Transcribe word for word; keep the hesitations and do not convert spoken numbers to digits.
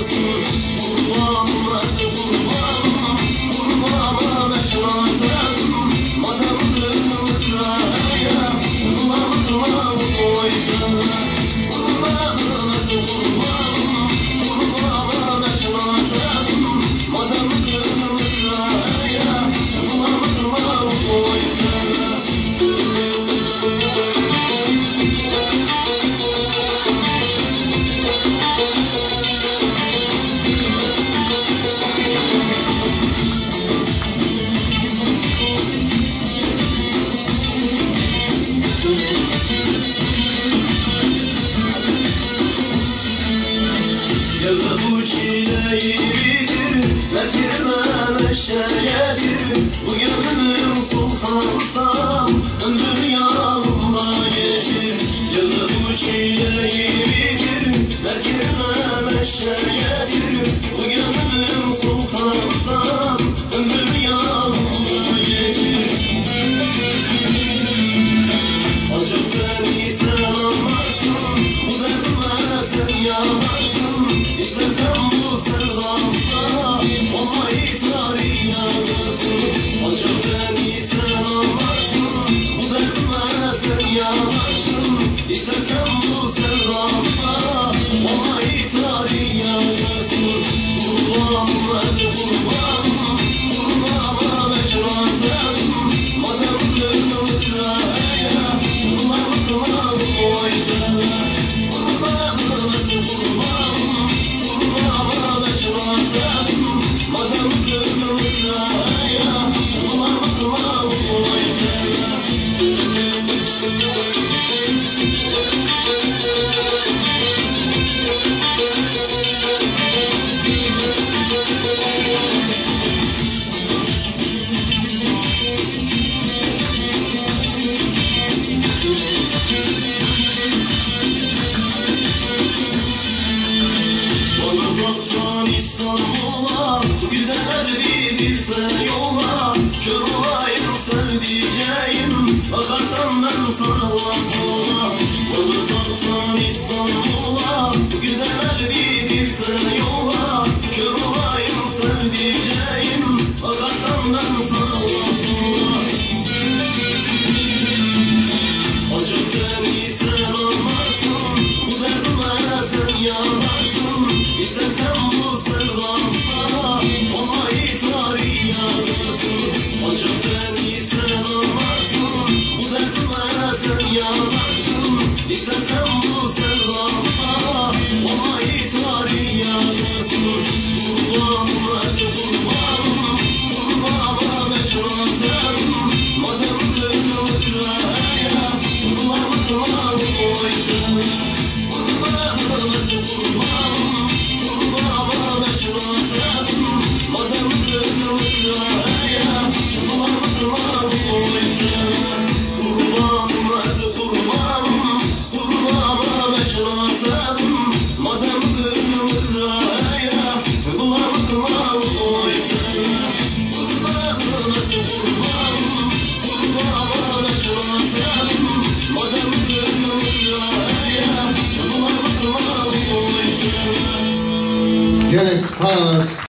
Bu çileyi bitir, getirmem eşeğetir. Bu gönlüm sultansam, ömrüm yanımda geçir. Yılda bu çileyi bitir, getirmem eşeğetir. Bu gönlüm sultansam, ömrüm yanımda geçir. Acaba beni sen anlarsın, bu derdime sen yanarsın. İstesem bu sevdamda vallahi tarih yazarsın. Ancak beni sen anlarsın, bu derdime sen yanarsın. İstesem bu sevdamda vallahi tarih yazarsın. Kurbanım hadi kurbanım, kurbanım ecratem. Madem gönlüm kıraya, kurbanım kurbanım oytana. Kurbanım hadi kurbanım, madem gönlüm kıraya, kurbanım kurbanım oytana. Uzaktan İstanbul'a, güzeller dizilse yola. Kör olayım sevdiceğim, bakarsam ben sana sola. Uzaktan İstanbul'a, güzeller dizilse yola. Kör olayım sevdiceğim, bakarsam ben sana sola. Acaba beni sen anlarsın, bu derdime sen yanarsın. İstesem bu sevdamda vallahi tarih yazarsın. Ancak beni sen anlarsın, bu derdime sen yanarsın. İstesem bu sevdamda vallahi tarih yazarsın. Kurbanım hadi kurbanım, kurbanım ecratem. Madem gönlüm kıraya, kurbanım kurbanım oytana. Kurbanım hadi kurbanım, kurbanım ecratem. Madem gönlüm kıraya, kurbanım kurbanım oytana. Kurbanım hadi kurbanım, kurbanım ecratem. Madem gönlüm kıraya, kurbanım kurbanım oytana. Kurbanım hadi kurbanım, kurbanım ecratem. Madem gönlüm kıraya, kurbanım kurbanım oytana. Gel Espas.